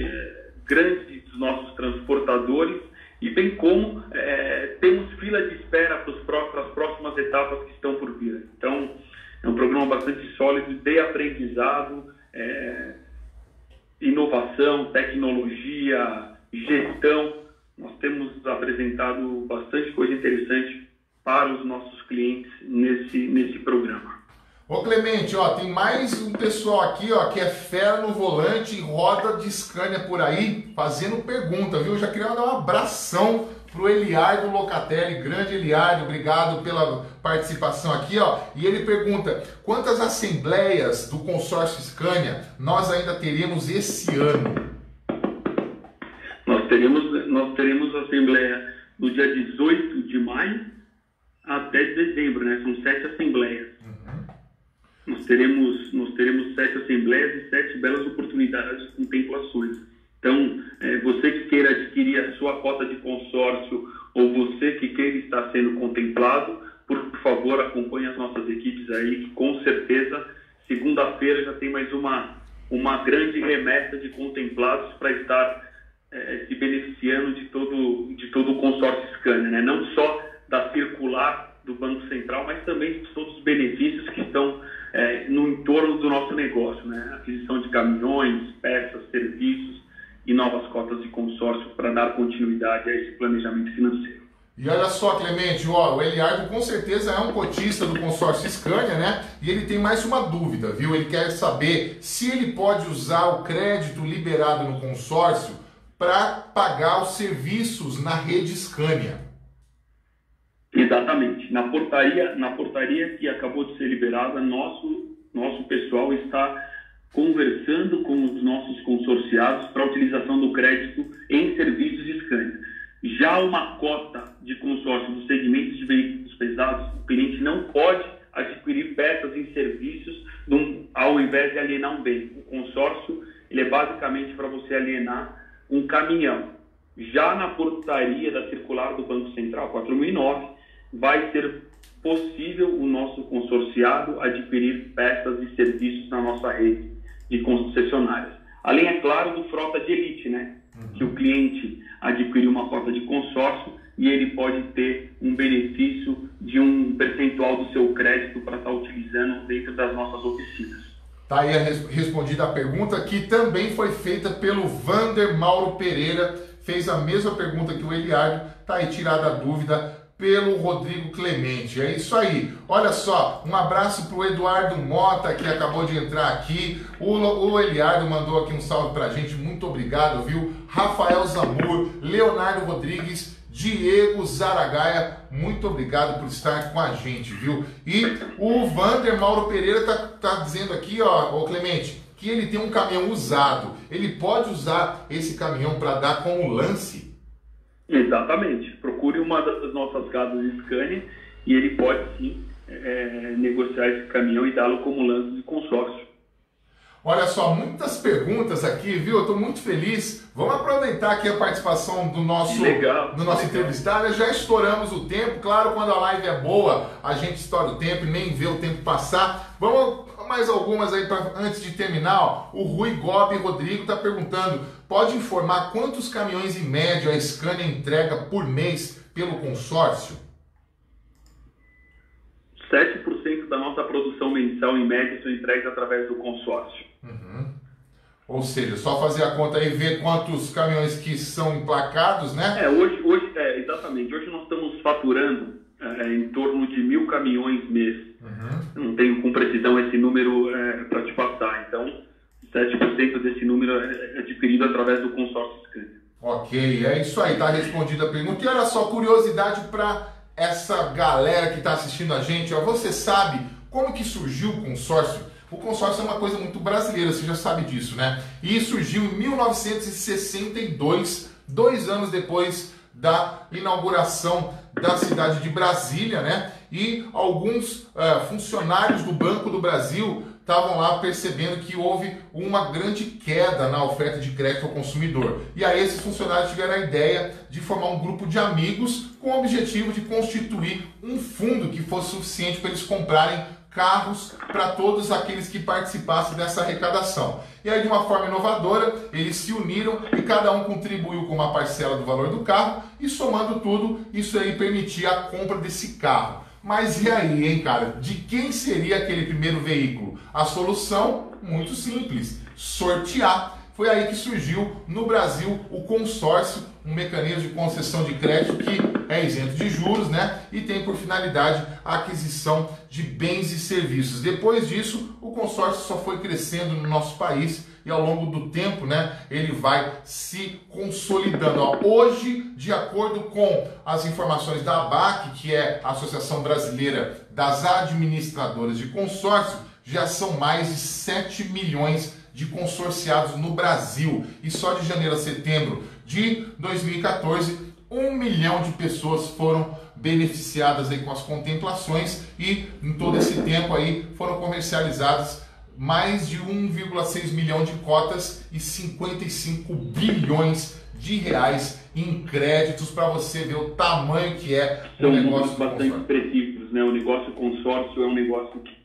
é, grande dos nossos transportadores, e bem como é, temos fila de espera para as próximas etapas que estão por vir. Então, é um programa bastante sólido, de aprendizado, é, inovação, tecnologia, gestão. Nós temos apresentado bastante coisa interessante para os nossos clientes nesse, nesse programa. Ô Clemente, ó, tem mais um pessoal aqui, ó, que é fera no volante e roda de Scania por aí, fazendo pergunta, viu? Eu já queria dar um abração pro Eliardo Locatelli, grande Eliardo, obrigado pela participação aqui, ó. E ele pergunta: quantas assembleias do consórcio Scania nós ainda teremos esse ano? Nós teremos, nós teremos a assembleia do dia dezoito de maio até dezembro, né? São sete assembleias. Uhum. Nós teremos, nós teremos sete assembleias e sete belas oportunidades de contemplações. Então, é, você que queira adquirir a sua cota de consórcio ou você que queira estar sendo contemplado, por favor, acompanhe as nossas equipes aí, que com certeza, segunda-feira já tem mais uma, uma grande remessa de contemplados para estar é, se beneficiando de todo, de todo o consórcio Scania, né? Não só da circular do Banco Central, mas também de todos os benefícios que estão é, no entorno do nosso negócio, né? Aquisição de caminhões, peças, serviços e novas cotas de consórcio para dar continuidade a esse planejamento financeiro. E olha só, Clemente, ó, o Eliardo com certeza é um cotista do consórcio Scania, né? E ele tem mais uma dúvida, viu? Ele quer saber se ele pode usar o crédito liberado no consórcio para pagar os serviços na rede Scania. Exatamente. Na portaria, na portaria que acabou de ser liberada, nosso, nosso pessoal está conversando com os nossos consorciados para a utilização do crédito em serviços de Scania. Já uma cota de consórcio dos segmentos de veículos pesados, o cliente não pode adquirir peças em serviços ao invés de alienar um bem. O consórcio ele é basicamente para você alienar um caminhão. Já na portaria da circular do Banco Central quatro mil e nove, vai ser possível o nosso consorciado adquirir peças e serviços na nossa rede de concessionárias. Além, é claro, do frota de elite, né? Uhum. Que o cliente adquiriu uma cota de consórcio e ele pode ter um benefício de um percentual do seu crédito para estar utilizando dentro das nossas oficinas. Tá aí respondida a pergunta, que também foi feita pelo Vander Mauro Pereira, fez a mesma pergunta que o Eliardo, tá aí tirada a dúvida pelo Rodrigo Clemente. É isso aí. Olha só, um abraço pro Eduardo Mota, que acabou de entrar aqui. O, o Eliardo mandou aqui um salve pra gente. Muito obrigado, viu? Rafael Zamur, Leonardo Rodrigues, Diego Zaragaia, muito obrigado por estar com a gente, viu? E o Vander Mauro Pereira tá, tá dizendo aqui, ó, ô Clemente, que ele tem um caminhão usado. Ele pode usar esse caminhão para dar como lance? Exatamente. Procure uma das nossas casas de Scania e ele pode sim é, negociar esse caminhão e dá-lo como lance de consórcio. Olha só, muitas perguntas aqui, viu? Eu estou muito feliz. Vamos aproveitar aqui a participação do nosso, legal, do nosso legal. entrevistado. Já estouramos o tempo. Claro, quando a live é boa, a gente estoura o tempo e nem vê o tempo passar. Vamos mais algumas aí pra, antes de terminar. Ó. O Rui Gobi Rodrigo está perguntando, pode informar quantos caminhões em média a Scania entrega por mês pelo consórcio? sete por cento da nossa produção mensal em média são entregues através do consórcio. Uhum. Ou seja, só fazer a conta aí e ver quantos caminhões que são emplacados, né? É, hoje, hoje é, exatamente. Hoje nós estamos faturando é, em torno de mil caminhões mês. Uhum. Não tenho com precisão esse número é, para te passar. Então, sete por cento desse número é adquirido através do consórcio Scania. Ok, é isso aí, tá respondida a pergunta. E olha só, curiosidade para essa galera que está assistindo a gente, ó, você sabe como que surgiu o consórcio? O consórcio é uma coisa muito brasileira, você já sabe disso, né? E surgiu em mil novecentos e sessenta e dois, dois anos depois da inauguração da cidade de Brasília, né? E alguns uh, funcionários do Banco do Brasil estavam lá percebendo que houve uma grande queda na oferta de crédito ao consumidor. E aí esses funcionários tiveram a ideia de formar um grupo de amigos com o objetivo de constituir um fundo que fosse suficiente para eles comprarem carros para todos aqueles que participassem dessa arrecadação. E aí, de uma forma inovadora, eles se uniram e cada um contribuiu com uma parcela do valor do carro e, somando tudo, isso aí permitia a compra desse carro. Mas e aí, hein, cara? De quem seria aquele primeiro veículo? A solução, muito simples, sortear. Foi aí que surgiu no Brasil o consórcio, um mecanismo de concessão de crédito que é isento de juros, né? E tem por finalidade a aquisição de bens e serviços. Depois disso, o consórcio só foi crescendo no nosso país e ao longo do tempo, né, ele vai se consolidando. Ó, hoje, de acordo com as informações da A B A C, que é a Associação Brasileira das Administradoras de Consórcio, já são mais de sete milhões de consorciados no Brasil. E só de janeiro a setembro de dois mil e quatorze, um milhão de pessoas foram beneficiadas aí com as contemplações e em todo esse tempo aí foram comercializadas mais de um vírgula seis milhão de cotas e cinquenta e cinco bilhões de reais em créditos, para você ver o tamanho que é o negócio do bastante expressivos, né? O negócio consórcio é um negócio que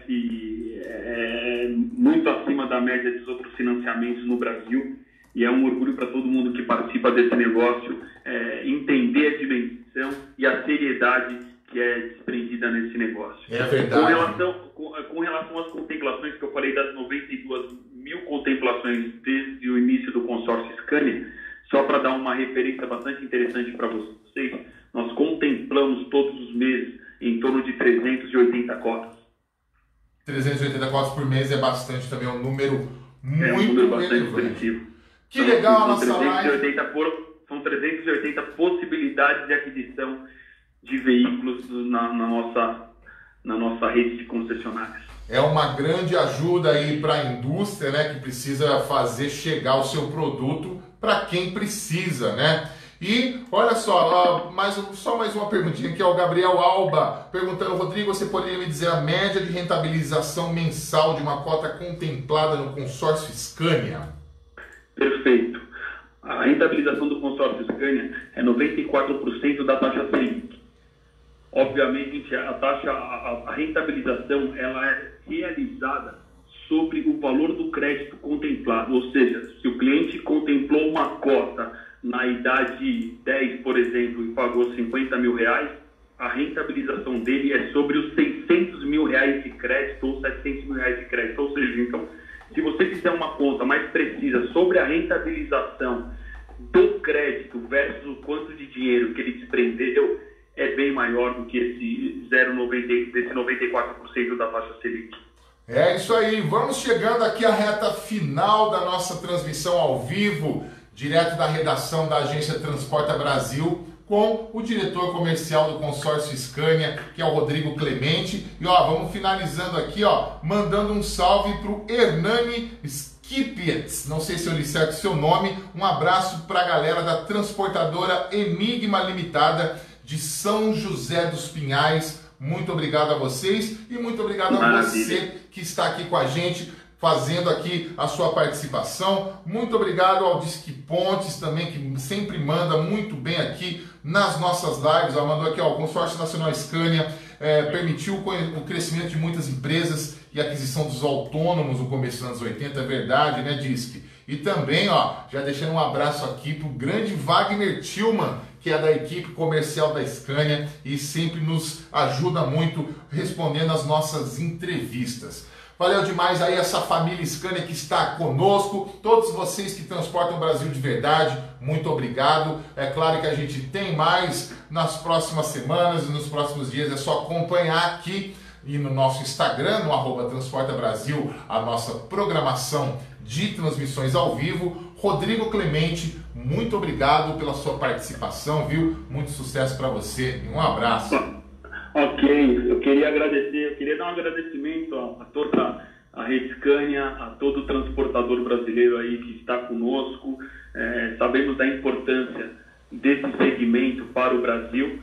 cresce é, muito acima da média dos outros financiamentos no Brasil e é um orgulho para todo mundo que participa desse negócio é, entender a dimensão e a seriedade que é desprendida nesse negócio. É verdade. Com relação, com, com relação às contemplações que eu falei das noventa e duas mil contemplações desde o início do consórcio Scania, só para dar uma referência bastante interessante para vocês, nós contemplamos todos os meses em torno de trezentas e oitenta cotas. trezentas e oitenta cotas por mês é bastante também, é um número muito é um número bastante relevante. expressivo. Que então, legal a nossa trezentas e oitenta live. Por, são trezentas e oitenta possibilidades de aquisição de veículos na, na, nossa, na nossa rede de concessionárias. É uma grande ajuda aí para a indústria, né, que precisa fazer chegar o seu produto para quem precisa, né? E olha só, ó, mais, só mais uma perguntinha aqui, ó, o Gabriel Alba perguntando, Rodrigo, você poderia me dizer a média de rentabilização mensal de uma cota contemplada no consórcio Scania? Perfeito. A rentabilização do consórcio Scania é noventa e quatro por cento da taxa Selic. Obviamente, a taxa, a, a rentabilização, ela é realizada sobre o valor do crédito contemplado. Ou seja, se o cliente contemplou uma cota na idade dez, por exemplo, e pagou cinquenta mil reais, a rentabilização dele é sobre os seiscentos mil reais de crédito ou setecentos mil reais de crédito. Ou seja, então, se você fizer uma conta mais precisa sobre a rentabilização do crédito versus o quanto de dinheiro que ele desprendeu, é bem maior do que esse zero vírgula noventa por cento, desse noventa e quatro por cento da taxa Selic. É isso aí, vamos chegando aqui à reta final da nossa transmissão ao vivo, direto da redação da agência Transporta Brasil, com o diretor comercial do consórcio Scania, que é o Rodrigo Clemente. E ó, vamos finalizando aqui, ó, mandando um salve para o Hernani Skipets, não sei se eu li certo o seu nome. Um abraço para a galera da transportadora Enigma Limitada de São José dos Pinhais. Muito obrigado a vocês e muito obrigado a você que está aqui com a gente, fazendo aqui a sua participação. Muito obrigado ao Disque Pontes também, que sempre manda muito bem aqui nas nossas lives. Ela mandou aqui, ó, o Consórcio Nacional Scania é, permitiu o crescimento de muitas empresas e a aquisição dos autônomos no começo dos anos oitenta, é verdade, né, Disque? E também, ó, já deixando um abraço aqui pro grande Wagner Tillman, que é da equipe comercial da Scania e sempre nos ajuda muito respondendo as nossas entrevistas. Valeu demais aí essa família Scania que está conosco, todos vocês que transportam o Brasil de verdade, muito obrigado. É claro que a gente tem mais nas próximas semanas e nos próximos dias, é só acompanhar aqui e no nosso Instagram, no arroba Transporta Brasil, a nossa programação de transmissões ao vivo. Rodrigo Clemente, muito obrigado pela sua participação, viu? Muito sucesso para você e um abraço. Ok, eu queria agradecer, eu queria dar um agradecimento a, a toda a Rede Scania, a todo o transportador brasileiro aí que está conosco. É, sabemos da importância desse segmento para o Brasil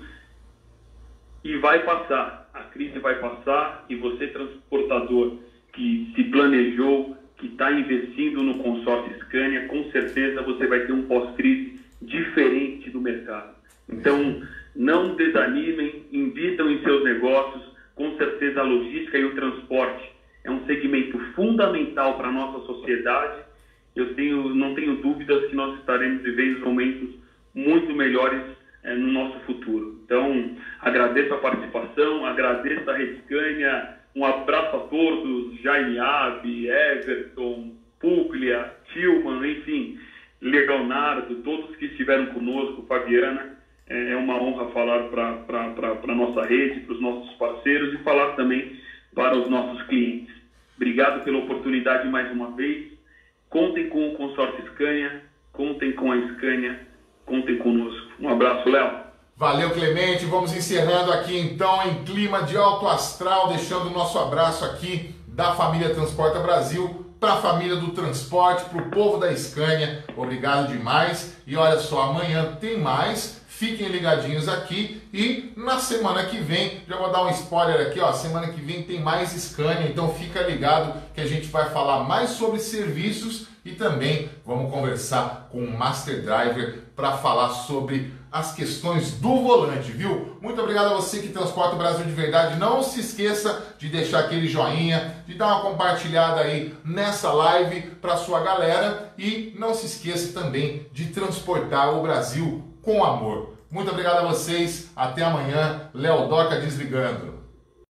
e vai passar, a crise vai passar e você, transportador que se planejou, que está investindo no consórcio Scania, com certeza você vai ter um pós-crise diferente do mercado. Então, não desanimem, invistam em seus negócios, com certeza a logística e o transporte é um segmento fundamental para a nossa sociedade. Eu tenho, não tenho dúvidas que nós estaremos vivendo momentos muito melhores é, no nosso futuro. Então, agradeço a participação, agradeço a Rede Scania. Um abraço a todos, Jaime Abe, Everton, Puglia, Tillman, enfim, Leonardo, todos que estiveram conosco, Fabiana. É uma honra falar para a nossa rede, para os nossos parceiros e falar também para os nossos clientes. Obrigado pela oportunidade mais uma vez. Contem com o consórcio Scania, contem com a Scania, contem conosco. Um abraço, Léo. Valeu, Clemente. Vamos encerrando aqui então em clima de alto astral, deixando o nosso abraço aqui da família Transporta Brasil para a família do transporte, para o povo da Scania. Obrigado demais. E olha só, amanhã tem mais. Fiquem ligadinhos aqui e na semana que vem, já vou dar um spoiler aqui, ó, semana que vem tem mais Scania, então fica ligado que a gente vai falar mais sobre serviços e também vamos conversar com o Master Driver para falar sobre as questões do volante, viu? Muito obrigado a você que transporta o Brasil de verdade. Não se esqueça de deixar aquele joinha, de dar uma compartilhada aí nessa live para sua galera e não se esqueça também de transportar o Brasil com amor. Muito obrigado a vocês. Até amanhã. Léo Doca desligando.